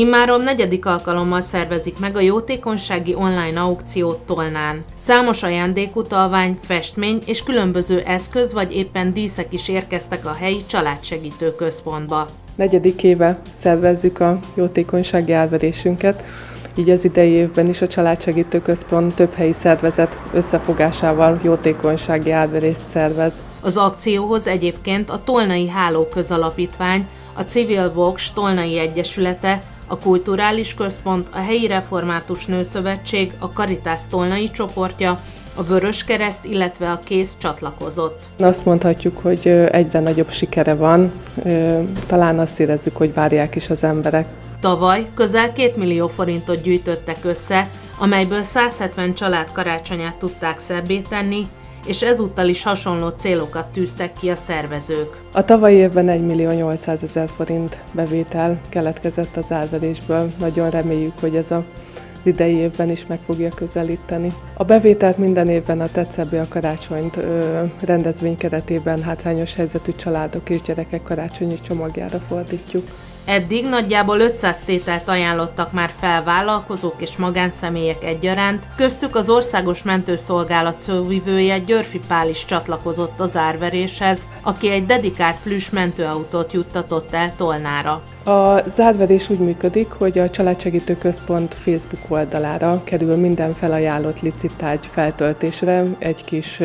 Immáron negyedik alkalommal szervezik meg a jótékonysági online aukciót Tolnán. Számos ajándékutalvány, festmény és különböző eszköz vagy éppen díszek is érkeztek a helyi családsegítő központba. Negyedik éve szervezzük a jótékonysági átverésünket, így az idei évben is a Családsegítő Központ több helyi szervezet összefogásával jótékonysági átverést szervez. Az akcióhoz egyébként a Tolnai Háló Közalapítvány, a Civil Vox Tolnai Egyesülete, a Kulturális Központ, a Helyi Református Nőszövetség, a Caritas Tolnai csoportja, a Vöröskereszt, illetve a Kész csatlakozott. Azt mondhatjuk, hogy egyre nagyobb sikere van, talán azt érezzük, hogy várják is az emberek. Tavaly közel 2 millió forintot gyűjtöttek össze, amelyből 170 család karácsonyát tudták szebbé tenni, és ezúttal is hasonló célokat tűztek ki a szervezők. A tavalyi évben 1.800.000 forint bevétel keletkezett az átverésből. Nagyon reméljük, hogy ez az idei évben is meg fogja közelíteni. A bevételt minden évben a Tetszebb a karácsonyt rendezvény keretében hátrányos helyzetű családok és gyerekek karácsonyi csomagjára fordítjuk. Eddig nagyjából 500 tételt ajánlottak már fel vállalkozók és magánszemélyek egyaránt, köztük az Országos Mentőszolgálat szóvivője Györfi Pál is csatlakozott az árveréshez, aki egy dedikált plüss mentőautót juttatott el Tolnára. Az átverés úgy működik, hogy a Családsegítő Központ Facebook oldalára kerül minden felajánlott licitárgy feltöltésre egy kis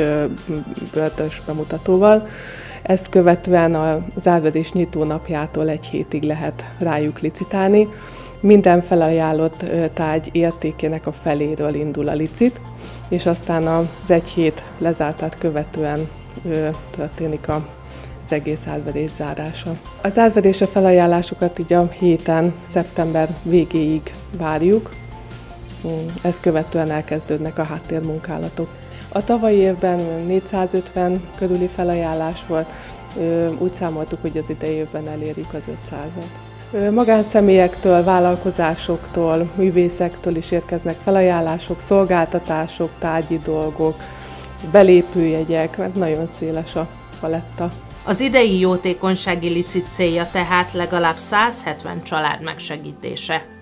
bőrtös bemutatóval. Ezt követően az átverés nyitónapjától egy hétig lehet rájuk licitálni. Minden felajánlott tárgy értékének a feléről indul a licit, és aztán az egy hét lezártát követően történik az egész átverés zárása. Az átverésre felajánlásokat így a héten, szeptember végéig várjuk, ezt követően elkezdődnek a háttérmunkálatok. A tavalyi évben 450 körüli felajánlás volt, úgy számoltuk, hogy az idei évben elérjük az 500-at. Magánszemélyektől, vállalkozásoktól, művészektől is érkeznek felajánlások, szolgáltatások, tárgyi dolgok, belépőjegyek, mert nagyon széles a paletta. Az idei jótékonysági licit célja tehát legalább 170 család megsegítése.